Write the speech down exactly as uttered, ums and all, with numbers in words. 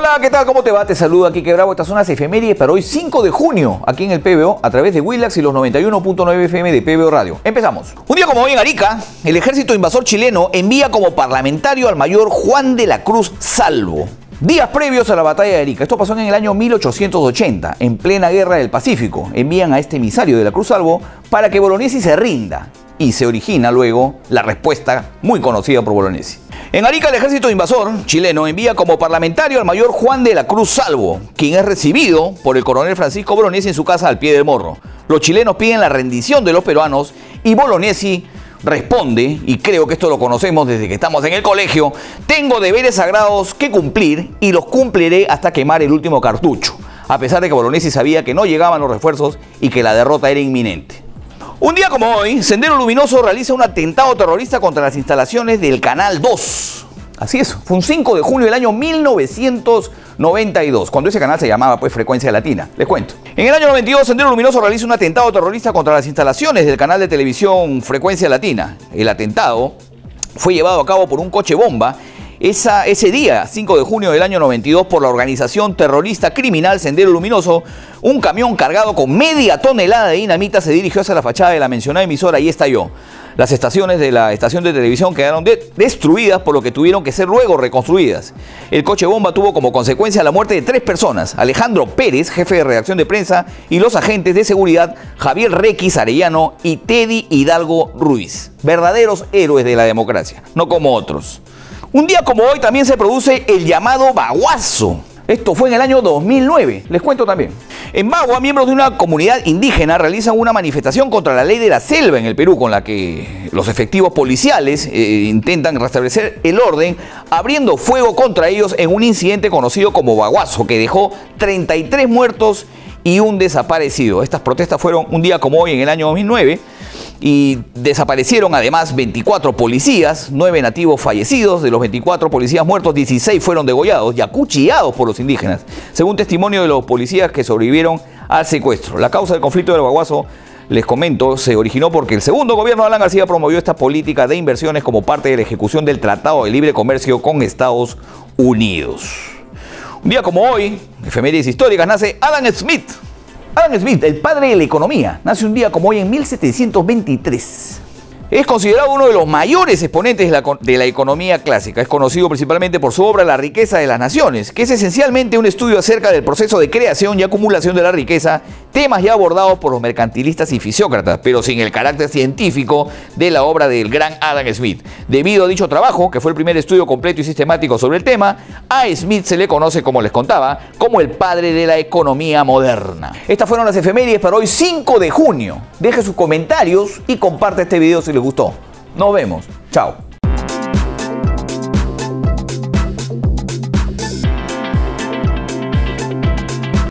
Hola, ¿qué tal? ¿Cómo te va? Te saludo aquí, que Bravo. Estas son las efemérides para hoy cinco de junio, aquí en el P B O, a través de Willax y los noventa y uno punto nueve F M de P B O Radio. Empezamos. Un día como hoy en Arica, el ejército invasor chileno envía como parlamentario al mayor Juan de la Cruz Salvo. Días previos a la batalla de Arica, esto pasó en el año mil ochocientos ochenta, en plena guerra del Pacífico, envían a este emisario de la Cruz Salvo para que Bolognesi se rinda. Y se origina luego la respuesta muy conocida por Bolognesi. En Arica, el ejército invasor chileno envía como parlamentario al mayor Juan de la Cruz Salvo, quien es recibido por el coronel Francisco Bolognesi en su casa al pie del Morro. Los chilenos piden la rendición de los peruanos y Bolognesi responde, y creo que esto lo conocemos desde que estamos en el colegio: tengo deberes sagrados que cumplir y los cumpliré hasta quemar el último cartucho, a pesar de que Bolognesi sabía que no llegaban los refuerzos y que la derrota era inminente. Un día como hoy, Sendero Luminoso realiza un atentado terrorista contra las instalaciones del Canal dos. Así es, fue un cinco de junio del año mil novecientos noventa y dos, cuando ese canal se llamaba pues Frecuencia Latina. Les cuento. En el año noventa y dos, Sendero Luminoso realiza un atentado terrorista contra las instalaciones del canal de televisión Frecuencia Latina. El atentado fue llevado a cabo por un coche bomba Esa, ese día, cinco de junio del año noventa y dos, por la organización terrorista criminal Sendero Luminoso. Un camión cargado con media tonelada de dinamita se dirigió hacia la fachada de la mencionada emisora y estalló. Las estaciones de la estación de televisión quedaron de destruidas, por lo que tuvieron que ser luego reconstruidas. El coche bomba tuvo como consecuencia la muerte de tres personas: Alejandro Pérez, jefe de redacción de prensa, y los agentes de seguridad Javier Requis Arellano y Teddy Hidalgo Ruiz. Verdaderos héroes de la democracia, no como otros. Un día como hoy también se produce el llamado Baguazo. Esto fue en el año dos mil nueve, les cuento también. En Bagua, miembros de una comunidad indígena realizan una manifestación contra la ley de la selva en el Perú, con la que los efectivos policiales eh, intentan restablecer el orden, abriendo fuego contra ellos en un incidente conocido como Baguazo, que dejó treinta y tres muertos y un desaparecido. Estas protestas fueron un día como hoy en el año dos mil nueve. Y desaparecieron además veinticuatro policías, nueve nativos fallecidos. De los veinticuatro policías muertos, dieciséis fueron degollados y acuchillados por los indígenas, según testimonio de los policías que sobrevivieron al secuestro. La causa del conflicto del Baguazo, les comento, se originó porque el segundo gobierno de Alan García promovió esta política de inversiones como parte de la ejecución del Tratado de Libre Comercio con Estados Unidos. Un día como hoy, efemérides históricas, nace Adam Smith. Adam Smith, el padre de la economía, nace un día como hoy en mil setecientos veintitrés. Es considerado uno de los mayores exponentes de la, de la economía clásica. Es conocido principalmente por su obra La riqueza de las naciones, que es esencialmente un estudio acerca del proceso de creación y acumulación de la riqueza, temas ya abordados por los mercantilistas y fisiócratas, pero sin el carácter científico de la obra del gran Adam Smith. Debido a dicho trabajo, que fue el primer estudio completo y sistemático sobre el tema, a Smith se le conoce, como les contaba, como el padre de la economía moderna. Estas fueron las efemérides para hoy cinco de junio. Deje sus comentarios y comparte este video si les gustó. Nos vemos. Chao.